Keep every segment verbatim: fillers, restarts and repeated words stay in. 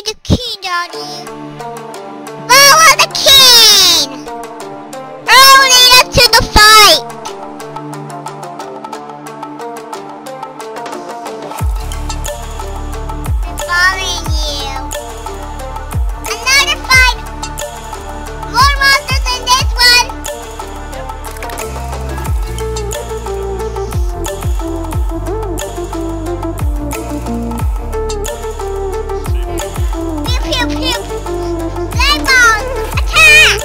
need the key, Daddy. Follow the king! Earl will lead us to the fight! I'm following you. Another fight! More monsters than this one! Pew pew pew! Slime balls! Attack!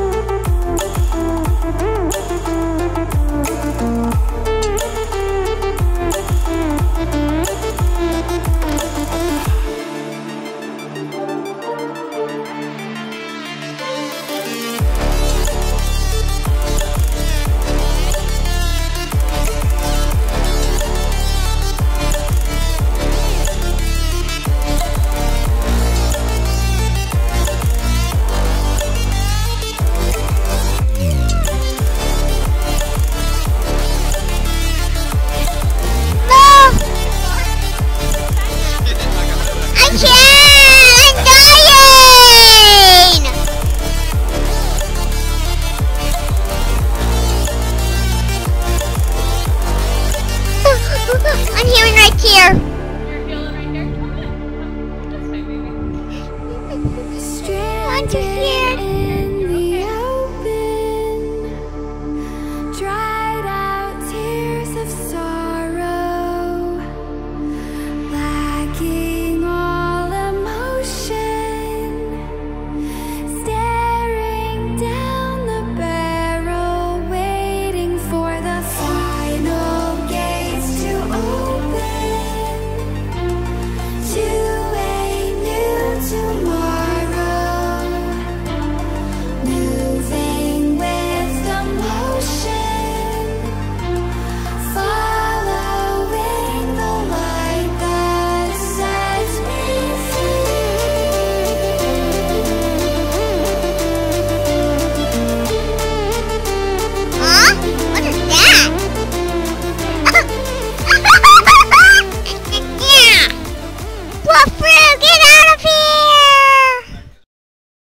I'm healing right here. You're healing right here? Come on. Come on. This way, baby. Under here.